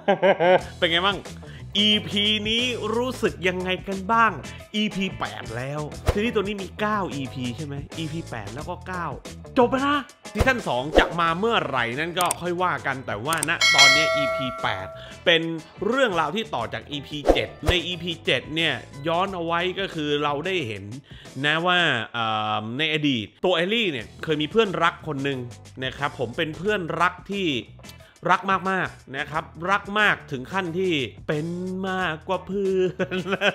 เป็นไงบ้าง EP นี้รู้สึกยังไงกันบ้าง EP 8 แล้วซีรีส์ตัวนี้มี9 EP ใช่ไหม EP 8 แล้วก็9จบแล้วนะซีซั่น2จะมาเมื่อไหร่นั่นก็ค่อยว่ากันแต่ว่าณตอนนี้ EP 8 เป็นเรื่องราวที่ต่อจาก EP 7 ใน EP 7 เนี่ยย้อนเอาไว้ก็คือเราได้เห็นนะว่าในอดีตตัวเอลลี่เนี่ยเคยมีเพื่อนรักคนหนึ่งนะครับผมเป็นเพื่อนรักที่รักมากๆนะครับรักมากถึงขั้นที่เป็นมากกว่าเพื่อน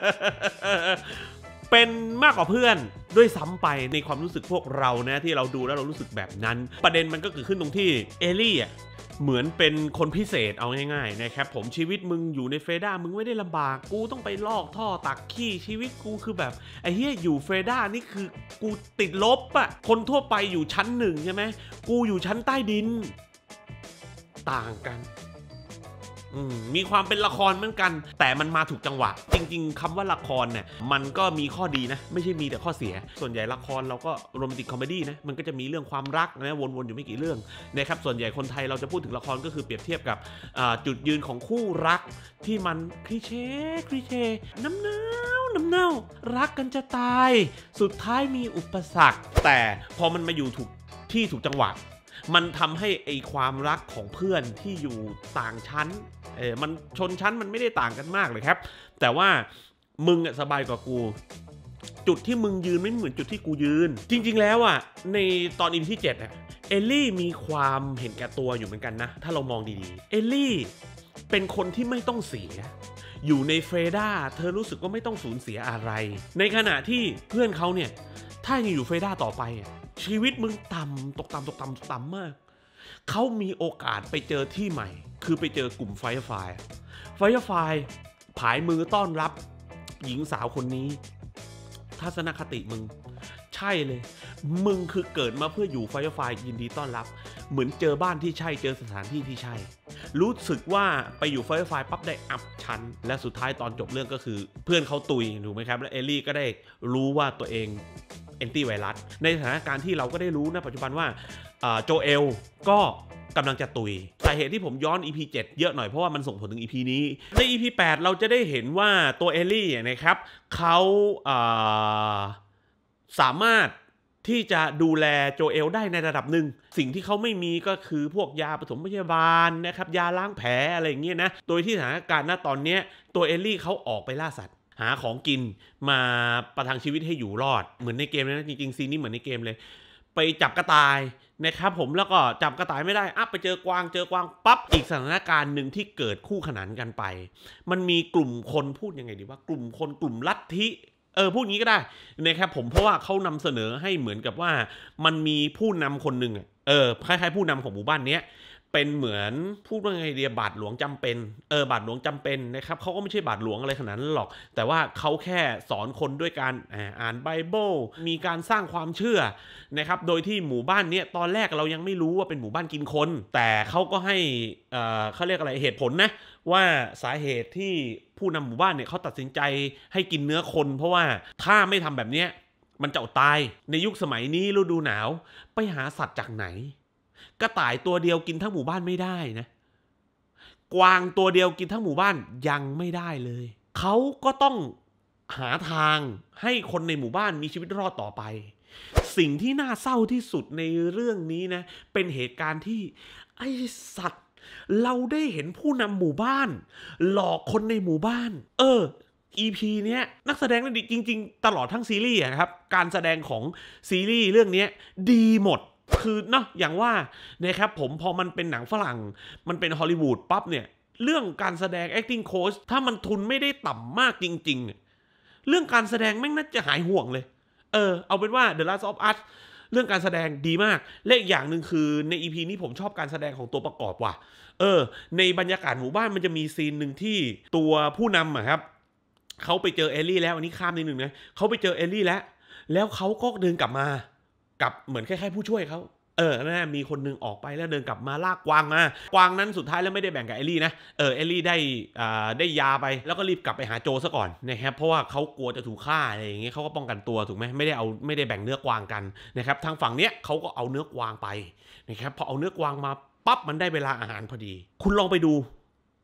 เป็นมากกว่าเพื่อนด้วยซ้ำไปในความรู้สึกพวกเรานะที่เราดูแล้วเรารู้สึกแบบนั้นประเด็นมันก็คือขึ้นตรงที่เอลลี่อ่ะเหมือนเป็นคนพิเศษเอาง่ายๆนะครับผมชีวิตมึงอยู่ในเฟด้ามึงไม่ได้ลำบากกูต้องไปลอกท่อตักขี้ชีวิตกูคือแบบไอ้เหี้ยอยู่เฟด้านี่คือกูติดลบอ่ะคนทั่วไปอยู่ชั้น1ใช่ไหมกูอยู่ชั้นใต้ดินต่างกันมีความเป็นละครเหมือนกันแต่มันมาถูกจังหวะจริงๆคำว่าละครเนี่ยมันก็มีข้อดีนะไม่ใช่มีแต่ข้อเสียส่วนใหญ่ละครเราก็โรแมนติกคอมเมดี้นะมันก็จะมีเรื่องความรักนะวนๆอยู่ไม่กี่เรื่องนะครับส่วนใหญ่คนไทยเราจะพูดถึงละครก็คือเปรียบเทียบกับจุดยืนของคู่รักที่มันคลีเช่น้ำเน่ารักกันจะตายสุดท้ายมีอุปสรรคแต่พอมันมาอยู่ถูกที่ถูกจังหวะมันทำให้ไอความรักของเพื่อนที่อยู่ต่างชั้นมันชนชั้นมันไม่ได้ต่างกันมากเลยครับแต่ว่ามึงสบายกว่ากูจุดที่มึงยืนไม่เหมือนจุดที่กูยืนจริงๆแล้วอ่ะในตอน EP ที่7อ่ะเอลลี่มีความเห็นแก่ตัวอยู่เหมือนกันนะถ้าเรามองดีๆเอลลี่เป็นคนที่ไม่ต้องเสียอยู่ในเฟด้าเธอรู้สึกว่าไม่ต้องสูญเสียอะไรในขณะที่เพื่อนเขาเนี่ยถ้ายังอยู่เฟด้าต่อไปชีวิตมึงต่ำตกต่ำมากเขามีโอกาสไปเจอที่ใหม่คือไปเจอกลุ่มไฟร์ไฟผายมือต้อนรับหญิงสาวคนนี้ทัศนคติมึงใช่เลยมึงคือเกิดมาเพื่ออยู่ไฟร์ยินดีต้อนรับเหมือนเจอบ้านที่ใช่เจอสถานที่ที่ใช่รู้สึกว่าไปอยู่ไฟร์ปั๊บได้อัพชั้นและสุดท้ายตอนจบเรื่องก็คือเพื่อนเขาตุยถูกไหมครับและเอลลี่ก็ได้รู้ว่าตัวเองแอนตี้ไวรัสในสถานการณ์ที่เราก็ได้รู้นะปัจจุบันว่าโจเอลก็กำลังจะตุยสาเหตุที่ผมย้อน EP 7 เยอะหน่อยเพราะว่ามันส่งผลถึง EP นี้ใน EP 8 เราจะได้เห็นว่าตัวเอลลี่นะครับเขาสามารถที่จะดูแลโจเอลได้ในระดับหนึ่งสิ่งที่เขาไม่มีก็คือพวกยาปฐมพยาบาลนะครับยาล้างแผลอะไรอย่างเงี้ยนะโดยที่สถานการณ์ณตอนนี้ตัวเอลลี่เขาออกไปล่าสัตว์หาของกินมาประทังชีวิตให้อยู่รอดเหมือนในเกมนะจริงๆซีนนี้เหมือนในเกมเลยไปจับกระต่ายนะครับผมแล้วก็จับกระต่ายไม่ได้ไปเจอกวางปั๊บอีกสถานการณ์หนึ่งที่เกิดคู่ขนานกันไปมันมีกลุ่มคนพูดยังไงดีว่ากลุ่มคนกลุ่มลัทธิพูดงี้ก็ได้นะครับผมเพราะว่าเขานำเสนอให้เหมือนกับว่ามันมีผู้นำคนหนึ่งคล้ายๆผู้นำของหมู่บ้านเนี้ยเป็นเหมือนพูดว่าไงเดียบาทหลวงจำเป็นบาทหลวงจำเป็นนะครับเขาก็ไม่ใช่บาทหลวงอะไรขนาดนั้นหรอกแต่ว่าเขาแค่สอนคนด้วยการอ่านไบเบิลมีการสร้างความเชื่อนะครับโดยที่หมู่บ้านนี้ตอนแรกเรายังไม่รู้ว่าเป็นหมู่บ้านกินคนแต่เขาก็ให้เขาเรียกอะไรเหตุผลนะว่าสาเหตุที่ผู้นำหมู่บ้านเนี่ยเขาตัดสินใจให้กินเนื้อคนเพราะว่าถ้าไม่ทำแบบนี้มันจะอดตายในยุคสมัยนี้ฤดูหนาวไปหาสัตว์จากไหนกระต่ายตัวเดียวกินทั้งหมู่บ้านไม่ได้นะกวางตัวเดียวกินทั้งหมู่บ้านยังไม่ได้เลยเขาก็ต้องหาทางให้คนในหมู่บ้านมีชีวิตรอดต่อไปสิ่งที่น่าเศร้าที่สุดในเรื่องนี้นะเป็นเหตุการณ์ที่ไอสัตว์เราได้เห็นผู้นำหมู่บ้านหลอกคนในหมู่บ้านEP เนี้ยนักแสดงดีจริงๆตลอดทั้งซีรีส์ครับการแสดงของซีรีส์เรื่องนี้ดีหมดคือเนาะอย่างว่านะครับผมพอมันเป็นหนังฝรั่งมันเป็นฮอลลีวูดปั๊บเนี่ยเรื่องการแสดง acting coach ถ้ามันทุนไม่ได้ต่ำมากจริงๆเรื่องการแสดงแม่งน่าจะหายห่วงเลยเอาเป็นว่า The Last of Us เรื่องการแสดงดีมากและอีกอย่างหนึ่งคือใน EP นี้ผมชอบการแสดงของตัวประกอบว่ะในบรรยากาศหมู่บ้านมันจะมีซีนหนึ่งที่ตัวผู้นำครับเขาไปเจอเอลลี่แล้วอันนี้ข้ามนิดนึงนะเขาไปเจอเอลลี่แล้วเขาก็เดินกลับมากับเหมือนคล้ายๆผู้ช่วยเขานะมีคนนึงออกไปแล้วเดินกลับมาลากกวางมากวางนั้นสุดท้ายแล้วไม่ได้แบ่งกับเอลลี่นะเอลลี่ได้ยาไปแล้วก็รีบกลับไปหาโจซะก่อนนะครับเพราะว่าเขากลัวจะถูกฆ่าอะไรอย่างเงี้ยเขาก็ป้องกันตัวถูกไหมไม่ได้แบ่งเนื้อกวางกันนะครับทางฝั่งเนี้ยเขาก็เอาเนื้อกวางไปนะครับพอเอาเนื้อกวางมาปั๊บมันได้เวลาอาหารพอดีคุณลองไปดู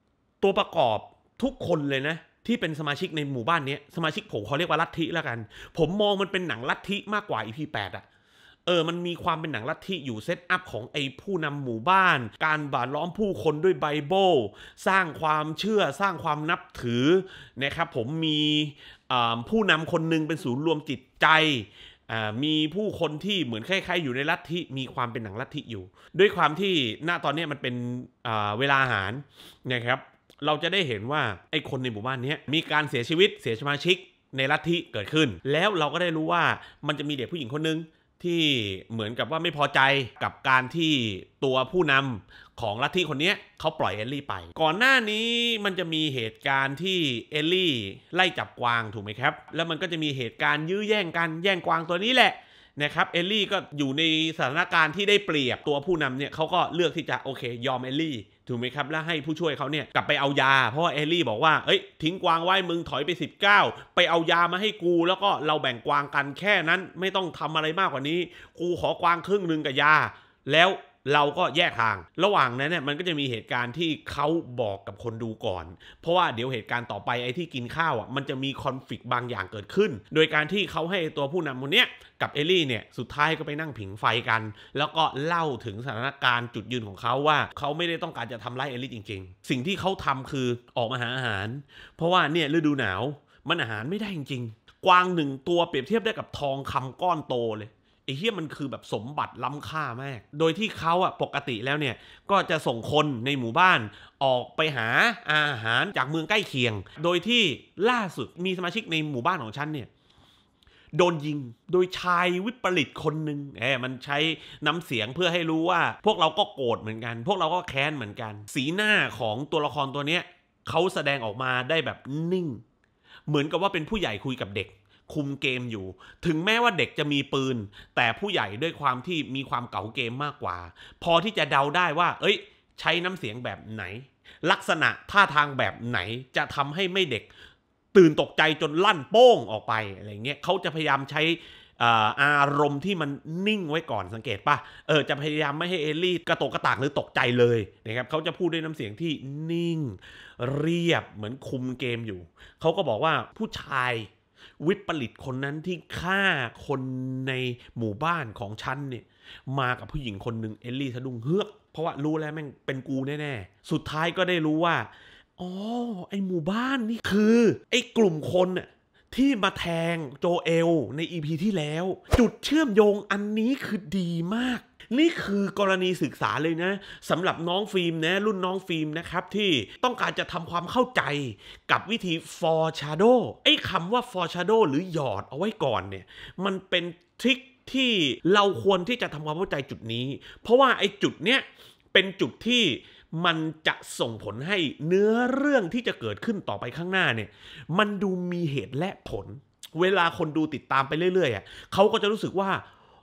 ตัวประกอบทุกคนเลยนะที่เป็นสมาชิกในหมู่บ้านนี้สมาชิกผมเขาเรียกว่าลัทธิแล้วกันผมมองมันเป็นหนังลัทธิมากกว่า EP 8อะมันมีความเป็นหนังลัทธิอยู่เซตอัพของไอ้ผู้นำหมู่บ้านการบาดล้อมผู้คนด้วยไบเบิลสร้างความเชื่อสร้างความนับถือนะครับผมมีผู้นำคนนึงเป็นศูนย์รวมจิตใจมีผู้คนที่เหมือนคล้ายๆอยู่ในลัทธิมีความเป็นหนังลัทธิอยู่ด้วยความที่ณตอนนี้มันเป็นเวลาอาหารนะครับเราจะได้เห็นว่าไอ้คนในหมู่บ้านนี้มีการเสียชีวิตเสียสมาชิกในลัทธิเกิดขึ้นแล้วเราก็ได้รู้ว่ามันจะมีเด็กผู้หญิงคนนึงที่เหมือนกับว่าไม่พอใจกับการที่ตัวผู้นำของลัทธิคนนี้เขาปล่อยเอลลี่ไปก่อนหน้านี้มันจะมีเหตุการณ์ที่เอลลี่ไล่จับกวางถูกไหมครับแล้วมันก็จะมีเหตุการณ์ยื้อแย่งกันแย่งกวางตัวนี้แหละนะครับเอลลี่ก็อยู่ในสถานการณ์ที่ได้เปรียบตัวผู้นำเนี่ยเขาก็เลือกที่จะโอเคยอมเอลลี่ถูกไหมครับแล้วให้ผู้ช่วยเขาเนี่ยกลับไปเอายาเพราะว่าเอลลี่บอกว่าทิ้งกวางไว้มึงถอยไป19ไปเอายามาให้กูแล้วก็เราแบ่งกวางกันแค่นั้นไม่ต้องทำอะไรมากกว่านี้กูขอกวางครึ่งนึงกับยาแล้วเราก็แยกทางระหว่างนั้นเนี่ยมันก็จะมีเหตุการณ์ที่เขาบอกกับคนดูก่อนเพราะว่าเดี๋ยวเหตุการณ์ต่อไปไอ้ที่กินข้าวมันจะมีคอนฟลิกต์บางอย่างเกิดขึ้นโดยการที่เขาให้ตัวผู้นำคนเนี้ยกับเอลลี่เนี่ยสุดท้ายก็ไปนั่งผิงไฟกันแล้วก็เล่าถึงสถานการณ์จุดยืนของเขาว่าเขาไม่ได้ต้องการจะทำร้ายเอลลี่จริงๆสิ่งที่เขาทำคือออกมาหาอาหารเพราะว่าเนี่ยฤดูหนาวมันอาหารไม่ได้จริงๆกวาง1ตัวเปรียบเทียบได้กับทองคำก้อนโตเลยไอ้เหี้ยมันคือแบบสมบัติล้ำค่ามากโดยที่เขาปกติแล้วเนี่ยก็จะส่งคนในหมู่บ้านออกไปหาอาหารจากเมืองใกล้เคียงโดยที่ล่าสุดมีสมาชิกในหมู่บ้านของฉันเนี่ยโดนยิงโดยชายวิปริตคนหนึ่งมันใช้น้ำเสียงเพื่อให้รู้ว่าพวกเราก็โกรธเหมือนกันพวกเราก็แค้นเหมือนกันสีหน้าของตัวละครตัวเนี้ยเขาแสดงออกมาได้แบบนิ่งเหมือนกับว่าเป็นผู้ใหญ่คุยกับเด็กคุมเกมอยู่ถึงแม้ว่าเด็กจะมีปืนแต่ผู้ใหญ่ด้วยความที่มีความเก๋าเกมมากกว่าพอที่จะเดาได้ว่าใช้น้ำเสียงแบบไหนลักษณะท่าทางแบบไหนจะทำให้ไม่เด็กตื่นตกใจจนลั่นโป้งออกไปอะไรเงี้ยเขาจะพยายามใช้อารมณ์ที่มันนิ่งไว้ก่อนสังเกตป่ะจะพยายามไม่ให้เอลลี่กระโตกกระตากหรือตกใจเลยนะครับเขาจะพูดด้วยน้ำเสียงที่นิ่งเรียบเหมือนคุมเกมอยู่เขาก็บอกว่าผู้ชายวิปริตคนนั้นที่ฆ่าคนในหมู่บ้านของฉันเนี่ยมากับผู้หญิงคนหนึ่งเอลลี่สะดุ้งเฮือกเพราะว่ารู้แล้วแม่งเป็นกูแน่ๆสุดท้ายก็ได้รู้ว่าไอหมู่บ้านนี่คือไอกลุ่มคนที่มาแทงโจเอลใน EP ที่แล้วจุดเชื่อมโยงอันนี้คือดีมากนี่คือกรณีศึกษาเลยนะสำหรับน้องฟิล์มนะรุ่นน้องฟิล์มนะครับที่ต้องการจะทำความเข้าใจกับวิธี foreshadow ไอ้คำว่า foreshadow หรือหยอดเอาไว้ก่อนเนี่ยมันเป็นทริคที่เราควรที่จะทำความเข้าใจจุดนี้เพราะว่าไอ้จุดเนี้ยเป็นจุดที่มันจะส่งผลให้เนื้อเรื่องที่จะเกิดขึ้นต่อไปข้างหน้าเนี่ยมันดูมีเหตุและผลเวลาคนดูติดตามไปเรื่อยๆเขาก็จะรู้สึกว่า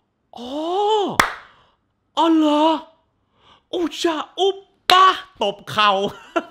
อ๋อเหรออุชาอุปปะตบเข่า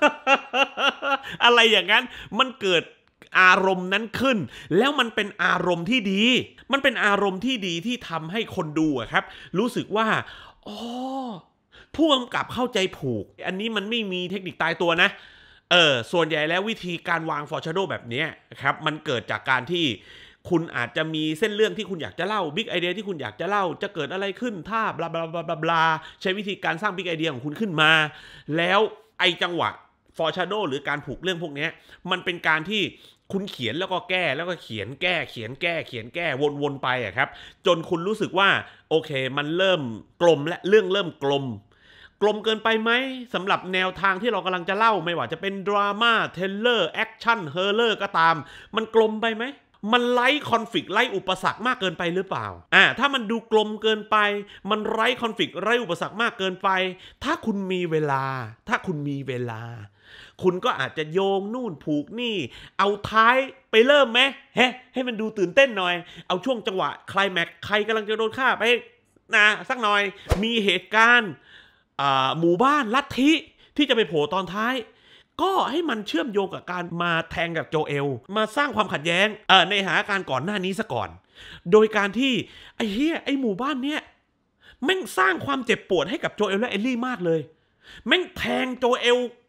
อะไรอย่างนั้นมันเกิดอารมณ์นั้นขึ้นแล้วมันเป็นอารมณ์ที่ดีมันเป็นอารมณ์ที่ดีที่ทำให้คนดูครับรู้สึกว่าผู้กำกับเข้าใจผูกอันนี้มันไม่มีเทคนิคตายตัวนะส่วนใหญ่แล้ววิธีการวางฟอร์ชาโดแบบนี้ครับมันเกิดจากการที่คุณอาจจะมีเส้นเรื่องที่คุณอยากจะเล่าบิ๊กไอเดียที่คุณอยากจะเล่าจะเกิดอะไรขึ้นถ้าบลาบลาบลาบลาใช้วิธีการสร้างบิ๊กไอเดียของคุณขึ้นมาแล้วไอจังหวะฟอร์ชาโดหรือการผูกเรื่องพวกนี้มันเป็นการที่คุณเขียนแล้วก็แก้แล้วก็เขียนแก้เขียนแก้เขียนแก้วนๆไปครับจนคุณรู้สึกว่าโอเคมันเริ่มกลมและเรื่องเริ่มกลมเกินไปไหมสำหรับแนวทางที่เรากำลังจะเล่าไม่ว่าจะเป็นดราม่าเทเลอร์แอคชั่นเฮอร์เลอร์ก็ตามมันกลมไปไหมมันไร้คอนฟลิกต์ไร้อุปสรรคมากเกินไปหรือเปล่าถ้ามันดูกลมเกินไปมันไร้คอนฟลิกต์ไร้อุปสรรคมากเกินไปถ้าคุณมีเวลาคุณก็อาจจะโยงนู่นผูกนี่เอาท้ายไปเริ่มไหมให้มันดูตื่นเต้นหน่อยเอาช่วงจังหวะไคลแม็กซ์ใครกำลังจะโดนฆ่าไปสักหน่อยมีเหตุการณ์หมู่บ้านลัทธิที่จะไปโผล่ตอนท้ายก็ให้มันเชื่อมโยงกับการมาแทงกับโจเอลมาสร้างความขัดแย้งในสถานการณ์ก่อนหน้านี้ซะก่อนโดยการที่ไอ้หมู่บ้านเนี้ยแม่งสร้างความเจ็บปวดให้กับโจเอลและเอลลี่มากเลยแม่งแทงโจเอล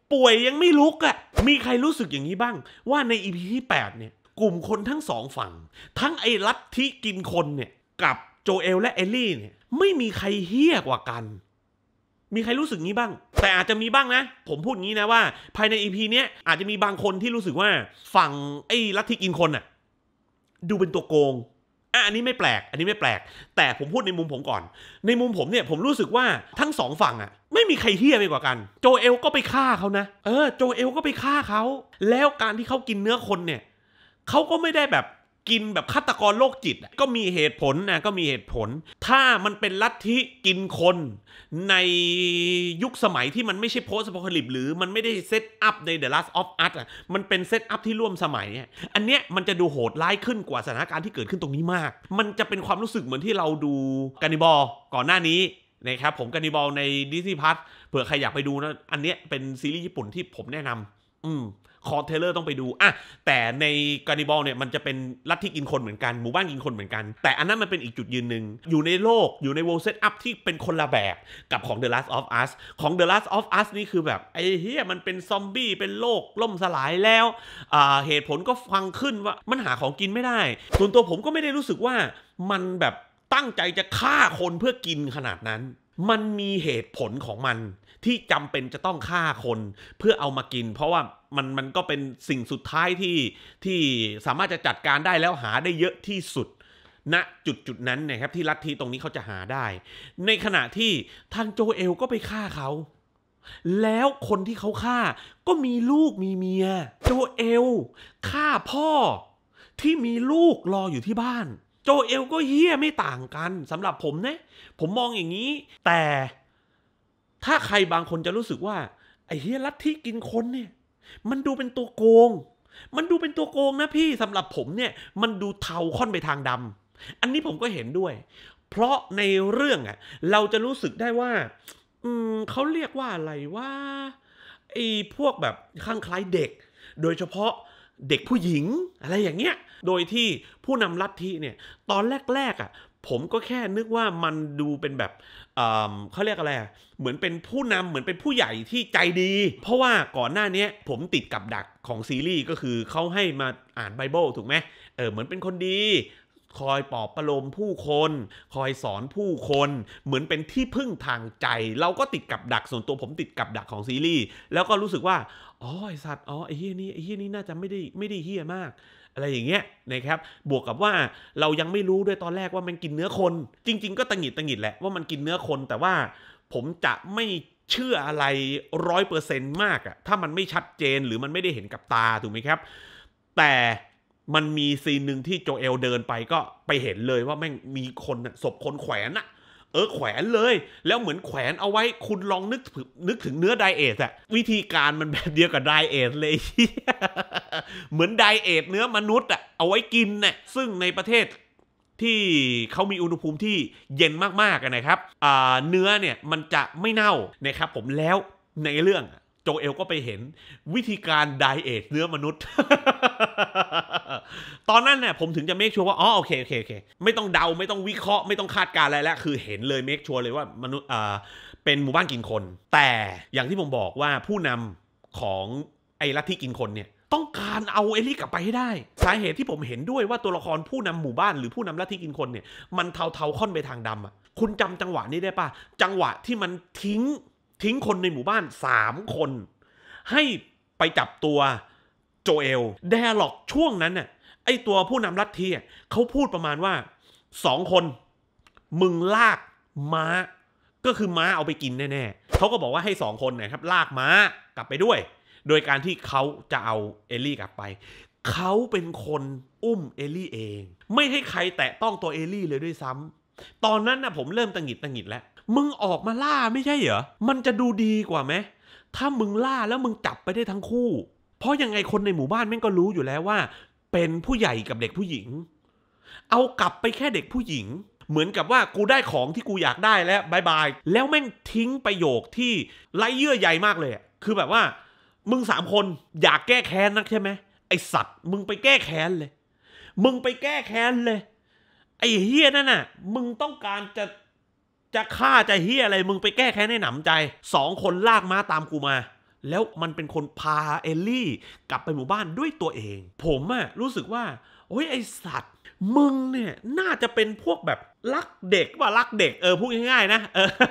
ป่วยยังไม่ลุกอ่ะมีใครรู้สึกอย่างนี้บ้างว่าใน EP ที่8เนี่ยกลุ่มคนทั้งสองฝั่งทั้งไอ้ลัทธิกินคนเนี่ยกับโจเอลและเอลลี่เนี่ยไม่มีใครเหี้ยกว่ากันมีใครรู้สึกงี้บ้างแต่อาจจะมีบ้างนะผมพูดงี้นะว่าภายใน EP เนี้ยอาจจะมีบางคนที่รู้สึกว่าฝั่งไอ้ลัทธิกินคนอ่ะดูเป็นตัวโกงอันนี้ไม่แปลกแต่ผมพูดในมุมผมก่อนในมุมผมเนี่ยผมรู้สึกว่าทั้งสองฝั่งอ่ะไม่มีใครเหี้ยไปกว่ากันโจเอลก็ไปฆ่าเขานะโจเอลก็ไปฆ่าเขาแล้วการที่เขากินเนื้อคนเนี่ยเขาก็ไม่ได้แบบกินแบบฆาตกรโรคจิตก็มีเหตุผลนะก็มีเหตุผลถ้ามันเป็นลัทธิกินคนในยุคสมัยที่มันไม่ใช่โพสต์อพอคาลิปส์หรือมันไม่ได้เซตอัพใน The Last of Us มันเป็นเซตอัพที่ร่วมสมัยอันเนี้ยมันจะดูโหดร้ายขึ้นกว่าสถานการณ์ที่เกิดขึ้นตรงนี้มากมันจะเป็นความรู้สึกเหมือนที่เราดูการนิบอลก่อนหน้านี้นะครับผมการนิบอลใน Disney Plus เผื่อใครอยากไปดูนะอันเนี้ยเป็นซีรีส์ญี่ปุ่นที่ผมแนะนำคอร์เทเลอร์ต้องไปดูแต่ในการนิบอลเนี่ยมันจะเป็นลัทธิกินคนเหมือนกันหมู่บ้านกินคนเหมือนกันแต่อันนั้นมันเป็นอีกจุดยืนหนึ่งอยู่ในโลกอยู่ใน world set up ที่เป็นคนละแบบกับของ The Last of Us ของ The Last of Us นี่คือแบบไอ้เหี้ยมันเป็นซอมบี้เป็นโลกล่มสลายแล้วเหตุผลก็ฟังขึ้นว่ามันหาของกินไม่ได้ส่วนตัวผมก็ไม่ได้รู้สึกว่ามันแบบตั้งใจจะฆ่าคนเพื่อกินขนาดนั้นมันมีเหตุผลของมันที่จำเป็นจะต้องฆ่าคนเพื่อเอามากินเพราะว่ามันก็เป็นสิ่งสุดท้ายที่สามารถจะจัดการได้แล้วหาได้เยอะที่สุดณจุดนั้นนะครับที่ลัทธิตรงนี้เขาจะหาได้ในขณะที่ทางโจเอลก็ไปฆ่าเขาแล้วคนที่เขาฆ่าก็มีลูกมีเมียโจเอลฆ่าพ่อที่มีลูกรออยู่ที่บ้านโจเอลก็เหี้ยไม่ต่างกันสำหรับผมนะผมมองอย่างนี้แต่ถ้าใครบางคนจะรู้สึกว่าไอ้เหี้ยลัทธิกินคนเนี่ยมันดูเป็นตัวโกงนะพี่สำหรับผมเนี่ยมันดูเทาค่อนไปทางดำอันนี้ผมก็เห็นด้วยเพราะในเรื่องเราจะรู้สึกได้ว่าเขาเรียกว่าอะไรว่าไอ้พวกแบบข้างคล้ายเด็กโดยเฉพาะเด็กผู้หญิงอะไรอย่างเงี้ยโดยที่ผู้นำลัทธิเนี่ยตอนแรกผมก็แค่นึกว่ามันดูเป็นแบบเขาเรียกอะไรเหมือนเป็นผู้นำเหมือนเป็นผู้ใหญ่ที่ใจดีเพราะว่าก่อนหน้านี้ผมติดกับดักของซีรีส์ก็คือเขาให้มาอ่านไบเบิลถูกไหมเหมือนเป็นคนดีคอยปลอบประโลมผู้คนคอยสอนผู้คนเหมือนเป็นที่พึ่งทางใจเราก็ติดกับดักส่วนตัวผมติดกับดักของซีรีส์แล้วก็รู้สึกว่าไอสัตว์ไอเฮียนี่น่าจะไม่ได้เฮียมากอะไรอย่างเงี้ยนะครับบวกกับว่าเรายังไม่รู้ด้วยตอนแรกว่ามันกินเนื้อคนจริงๆก็ตังหงิดแหละว่ามันกินเนื้อคนแต่ว่าผมจะไม่เชื่ออะไร 100% มากถ้ามันไม่ชัดเจนหรือมันไม่ได้เห็นกับตาถูกไหมครับแต่มันมีซีนหนึ่งที่โจเอลเดินไปก็ไปเห็นเลยว่าแม่งมีคนศพคนแขวนแขวนเลยแล้วเหมือนแขวนเอาไว้คุณลองนึกถึงเนื้อไดเอทวิธีการมันแบบเดียวกับไดเอทเลย เหมือนไดเอทเนื้อมนุษย์เอาไว้กินซึ่งในประเทศที่เขามีอุณหภูมิที่เย็นมากๆนะครับเนื้อเนี่ยมันจะไม่เน่านะครับผมแล้วในเรื่องโจเอลก็ไปเห็นวิธีการไดเอทเนื้อมนุษย์ ตอนนั้นเนี่ยผมถึงจะเมคชัวร์ว่าโอเคไม่ต้องเดาไม่ต้องวิเคราะห์ไม่ต้องคาดการอะไรแล้วคือเห็นเลยเมคชัวร์เลยว่ามนุษย์เป็นหมู่บ้านกินคนแต่อย่างที่ผมบอกว่าผู้นำของไอ้ลัทธิกินคนเนี่ยต้องการเอาเอลลี่กลับไปให้ได้สาเหตุที่ผมเห็นด้วยว่าตัวละครผู้นำหมู่บ้านหรือผู้นำลัทธิกินคนเนี่ยมันเทาค่อนไปทางดำคุณจำจังหวะนี้ได้ป่ะจังหวะที่มันทิ้งคนในหมู่บ้าน3 คนให้ไปจับตัวโจเอลไดอะล็อกช่วงนั้นไอตัวผู้นำลัทธิเขาพูดประมาณว่า2 คนมึงลากม้าก็คือม้าเอาไปกินแน่ๆเขาก็บอกว่าให้2 คนนะครับลากม้ากลับไปด้วยโดยการที่เขาจะเอาเอลลี่กลับไปเขาเป็นคนอุ้มเอลลี่เองไม่ให้ใครแตะต้องตัวเอลลี่เลยด้วยซ้ำตอนนั้นผมเริ่มตังหงิดแล้วมึงออกมาล่าไม่ใช่เหรอมันจะดูดีกว่าไหมถ้ามึงล่าแล้วมึงจับไปได้ทั้งคู่เพราะยังไงคนในหมู่บ้านแม่งก็รู้อยู่แล้วว่าเป็นผู้ใหญ่กับเด็กผู้หญิงเอากลับไปแค่เด็กผู้หญิงเหมือนกับว่ากูได้ของที่กูอยากได้แล้วบายบายแล้วแม่งทิ้งประโยคที่ไร้เยื่อใยมากเลยคือแบบว่ามึง3 คนอยากแก้แค้นนักใช่ไหมไอสัตว์มึงไปแก้แค้นเลยไอเฮียนั่นมึงต้องการจะฆ่าจะเฮียอะไรมึงไปแก้แค้นให้หนำใจ2 คนลากม้าตามกูมาแล้วมันเป็นคนพาเอลลี่กลับไปหมู่บ้านด้วยตัวเองผมอะรู้สึกว่าโอ้ยไอสัตว์มึงเนี่ยน่าจะเป็นพวกแบบรักเด็กพูดง่ายๆนะ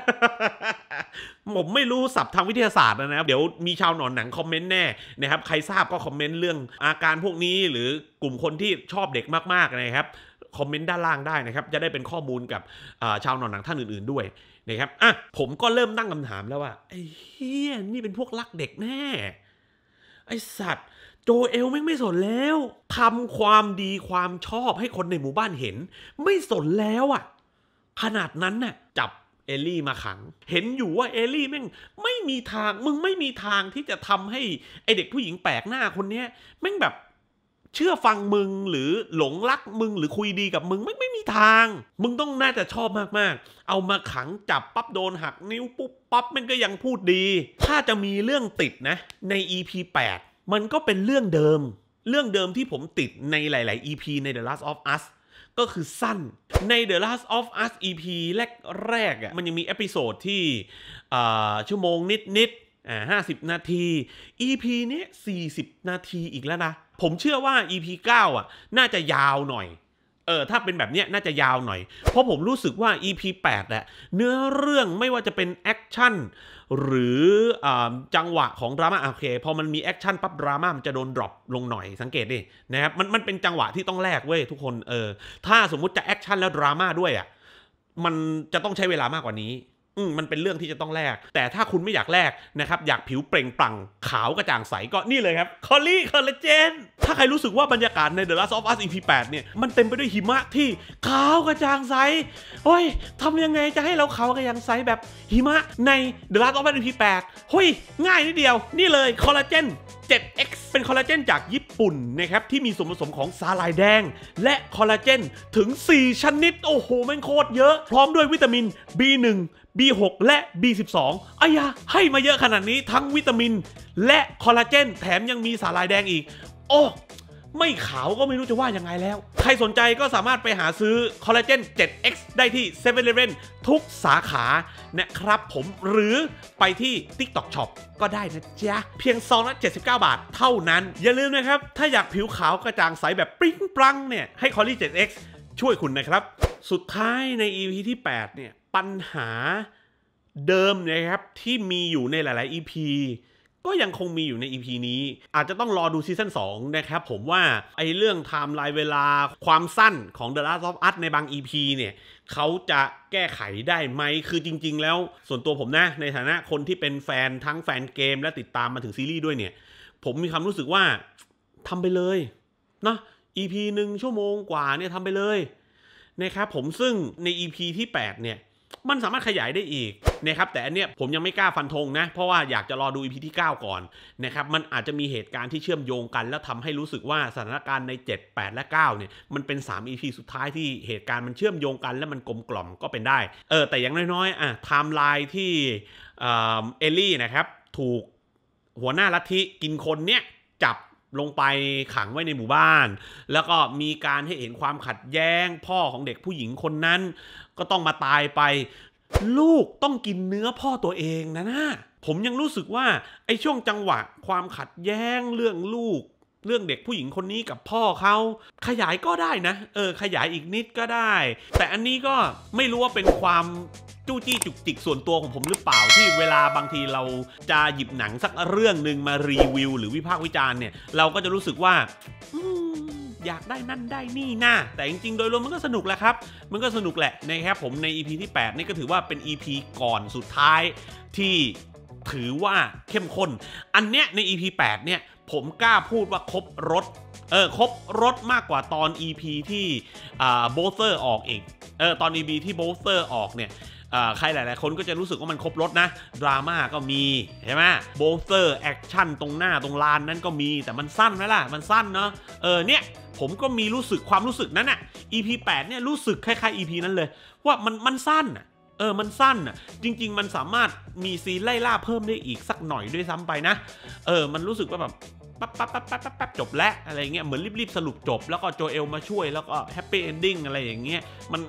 ผมไม่รู้ศัพท์ทางวิทยาศาสตร์นะครับเดี๋ยวมีชาวหนอนหนังคอมเมนต์แน่นะครับใครทราบก็คอมเมนต์เรื่องอาการพวกนี้หรือกลุ่มคนที่ชอบเด็กมากๆนะครับคอมเมนต์ด้านล่างได้นะครับจะได้เป็นข้อมูลกับชาวหนอนหนังท่านอื่นๆด้วยนะครับอ่ะผมก็เริ่มตั้งคำถามแล้วว่าไอ้เฮียนี่เป็นพวกรักเด็กแน่ไอ้สัตว์โจเอลไม่สนแล้วทำความดีความชอบให้คนในหมู่บ้านเห็นไม่สนแล้วอ่ะขนาดนั้นน่ะจับเอลลี่มาขังเห็นอยู่ว่าเอลลี่แม่งไม่มีทางมึงไม่มีทางที่จะทำให้ไอเด็กผู้หญิงแปลกหน้าคนเนี้ยแม่งแบบเชื่อฟังมึงหรือหลงรักมึงหรือคุยดีกับมึงไม่มีทางมึงต้องน่าจะชอบมากๆเอามาขังจับปั๊บโดนหักนิ้วปุ๊บปั๊บมันก็ยังพูดดีถ้าจะมีเรื่องติดนะใน EP 8มันก็เป็นเรื่องเดิมที่ผมติดในหลายๆ EP ใน The Last of Us ก็คือสั้นใน The Last of Us EP แรกอ่ะมันยังมีเอพิโซดที่ชั่วโมงนิด50 นาที EP นี้40 นาทีอีกแล้วนะผมเชื่อว่า EP 9อ่ะน่าจะยาวหน่อยถ้าเป็นแบบเนี้ยน่าจะยาวหน่อยเพราะผมรู้สึกว่า EP 8อ่ะเนื้อเรื่องไม่ว่าจะเป็นแอคชั่นหรือจังหวะของดราม่าโอเคพอมันมีแอคชั่นปั๊บดราม่ามันจะโดนดรอปลงหน่อยสังเกตดินะครับมันเป็นจังหวะที่ต้องแลกเว้ยทุกคนถ้าสมมุติจะแอคชั่นแล้วดราม่าด้วยอ่ะมันจะต้องใช้เวลามากกว่านี้มันเป็นเรื่องที่จะต้องแลกแต่ถ้าคุณไม่อยากแลกนะครับอยากผิวเปล่งปลั่งขาวกระจ่างใสก็นี่เลยครับคอลลี่คอลลาเจนถ้าใครรู้สึกว่าบรรยากาศใน The Last of Us EP 8เนี่ยมันเต็มไปด้วยหิมะที่ขาวกระจ่างใสโอ้ยทำยังไงจะให้เราขาวกระจ่างใสแบบหิมะใน The Last of Us EP 8เฮ้ยง่ายนิดเดียวนี่เลยคอลลาเจน 7X เป็นคอลลาเจนจากญี่ปุ่นนะครับที่มีส่วนผสมของสาหร่ายแดงและคอลลาเจนถึง4ชนิดโอ้โหแม่งโคตรเยอะพร้อมด้วยวิตามิน B1 B6 และ B12 อายะให้มาเยอะขนาดนี้ทั้งวิตามินและคอลลาเจนแถมยังมีสาหร่ายแดงอีกโอ้ไม่ขาวก็ไม่รู้จะว่ายังไงแล้วใครสนใจก็สามารถไปหาซื้อคอลลาเจน 7X ได้ที่ 7-Eleven ทุกสาขานะครับผมหรือไปที่ TikTok Shop ก็ได้นะจ๊ะเพียงซองละ79 บาทเท่านั้นอย่าลืมนะครับถ้าอยากผิวขาวกระจ่างใสแบบปริ้งปรังเนี่ยให้คอลลี่ 7X ช่วยคุณนะครับสุดท้ายใน EP ที่8เนี่ยปัญหาเดิมนะครับที่มีอยู่ในหลายๆ EP ก็ยังคงมีอยู่ใน EP นี้อาจจะต้องรอดูซีซั่น2นะครับผมว่าไอ้เรื่องไทม์ไลน์เวลาความสั้นของ The Last of Us ในบาง EP เนี่ยเขาจะแก้ไขได้ไหมคือจริงๆแล้วส่วนตัวผมนะในฐานะคนที่เป็นแฟนทั้งแฟนเกมและติดตามมาถึงซีรีส์ด้วยเนี่ยผมมีความรู้สึกว่าทำไปเลยนะ EP 1 ชั่วโมงกว่าเนี่ยทำไปเลยนะครับผมซึ่งใน EP ที่8เนี่ยมันสามารถขยายได้อีกนะครับแต่อันเนี้ยผมยังไม่กล้าฟันธงนะเพราะว่าอยากจะรอดู EP ที่9ก่อนนะครับมันอาจจะมีเหตุการณ์ที่เชื่อมโยงกันแล้วทำให้รู้สึกว่าสถานการณ์ใน7 8และ9เนี่ยมันเป็น3 EP สุดท้ายที่เหตุการณ์มันเชื่อมโยงกันและมันกลมกล่อมก็เป็นได้แต่อย่างน้อยๆไทม์ไลน์ที่เอลลี่นะครับถูกหัวหน้าลัทธิกินคนเนี้ยจับลงไปขังไว้ในหมู่บ้านแล้วก็มีการให้เห็นความขัดแย้งพ่อของเด็กผู้หญิงคนนั้นก็ต้องมาตายไปลูกต้องกินเนื้อพ่อตัวเองนะผมยังรู้สึกว่าไอ้ช่วงจังหวะความขัดแย้งเรื่องลูกเรื่องเด็กผู้หญิงคนนี้กับพ่อเขาขยายก็ได้นะขยายอีกนิดก็ได้แต่อันนี้ก็ไม่รู้ว่าเป็นความจู้จี้จุกจิกส่วนตัวของผมหรือเปล่าที่เวลาบางทีเราจะหยิบหนังสักเรื่องหนึ่งมารีวิวหรือวิพากษ์วิจารณ์เนี่ยเราก็จะรู้สึกว่าอยากได้นั่นได้นี่นะแต่จริงๆโดยรวมมันก็สนุกแหละครับมันก็สนุกแหละนะครับผมใน EP ที่8นี่ก็ถือว่าเป็น EP ก่อนสุดท้ายที่ถือว่าเข้มข้นอันเนี้ยใน EP 8เนี่ยผมกล้าพูดว่าครบรสครบรสมากกว่าตอน EP ที่โบเซอร์ออกอีกตอน EP ที่โบเซอร์ออกเนี่ยใครหลายๆคนก็จะรู้สึกว่ามันครบรสนะดราม่าก็มีใช่ไหมโบเซอร์แอคชั่นตรงหน้าตรงลานนั้นก็มีแต่มันสั้นไหมล่ะมันสั้นเนาะเนี่ยผมก็มีความรู้สึกนั้นน่ะ EP 8เนี่ยรู้สึกคล้ายๆ EP นั้นเลยว่ามันสั้นมันสั้นอ่ะจริงๆมันสามารถมีซีนไล่ล่าเพิ่มได้อีกสักหน่อยด้วยซ้ำไปนะมันรู้สึกว่าแบบปั๊บจบแล้วอะไรเงี้ยเหมือนรีบๆสรุปจบแล้วก็โจเอลมาช่วยแล้วก็แฮปปี้เอนดิ้งอะไรอย่างเงี้ยมัน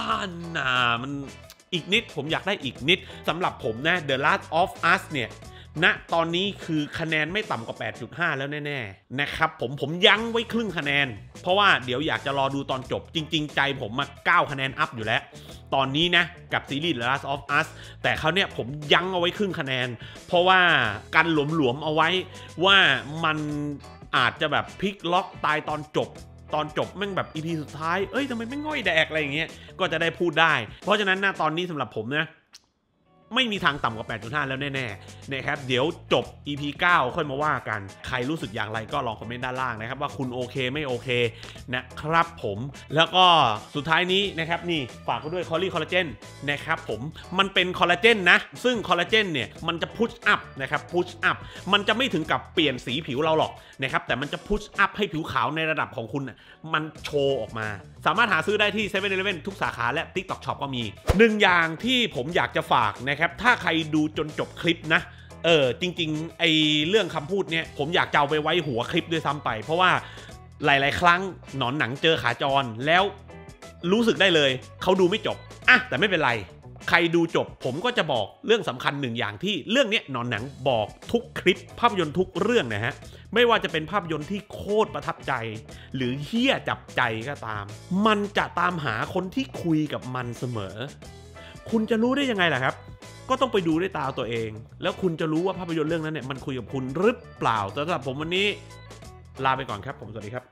มันอีกนิดผมอยากได้อีกนิดสำหรับผมนะ The Last of Us เนี่ยณตอนนี้คือคะแนนไม่ต่ำกว่า 8.5 แล้วแน่ๆนะครับผมยั้งไว้ครึ่งคะแนนเพราะว่าเดี๋ยวอยากจะรอดูตอนจบจริงๆใจผมมา9คะแนนอัพอยู่แล้วตอนนี้นะกับซีรีส์ The Last of Us แต่เขาเนี่ยผมยั้งเอาไว้ครึ่งคะแนนเพราะว่ากันหลวมๆเอาไว้ว่ามันอาจจะแบบพลิกล็อกตายตอนจบแม่งแบบ EP สุดท้ายทำไมไม่ง่อยแดกอะไรอย่างเงี้ยก็จะได้พูดได้เพราะฉะนั้นตอนนี้สำหรับผมนะไม่มีทางต่ำกว่า 8.5 แล้วแน่ๆนะครับเดี๋ยวจบ EP 9 ค่อยมาว่ากันใครรู้สึกอย่างไรก็ลองคอมเมนต์ด้านล่างนะครับว่าคุณโอเคไม่โอเคนะครับผมแล้วก็สุดท้ายนี้นะครับนี่ฝากไว้ด้วยคอลลาเจนนะครับผมมันเป็นคอลลาเจนนะซึ่งคอลลาเจนเนี่ยมันจะพุชอัพนะครับพุชอัพมันจะไม่ถึงกับเปลี่ยนสีผิวเราหรอกนะครับแต่มันจะพุชอัพให้ผิวขาวในระดับของคุณมันโชว์ออกมาสามารถหาซื้อได้ที่ 7-Eleven ทุกสาขาและ TikTok Shop ก็มีหนึ่งอย่างที่ผมอยากจะฝากนะครับถ้าใครดูจนจบคลิปนะจริงๆไอเรื่องคำพูดเนี่ยผมอยากจะเอาไปไว้หัวคลิปด้วยซ้ำไปเพราะว่าหลายๆครั้งหนอนหนังเจอขาจรแล้วรู้สึกได้เลยเขาดูไม่จบแต่ไม่เป็นไรใครดูจบผมก็จะบอกเรื่องสำคัญหนึ่งอย่างที่เรื่องนี้หนอนหนังบอกทุกคลิปภาพยนตร์ทุกเรื่องนะฮะไม่ว่าจะเป็นภาพยนตร์ที่โคตรประทับใจหรือเหี้ยจับใจก็ตามมันจะตามหาคนที่คุยกับมันเสมอคุณจะรู้ได้ยังไงล่ะครับก็ต้องไปดูด้วยตาตัวเองแล้วคุณจะรู้ว่าภาพยนตร์เรื่องนั้นเนี่ยมันคุยกับคุณหรือเปล่าสำหรับผมวันนี้ลาไปก่อนครับผมสวัสดีครับ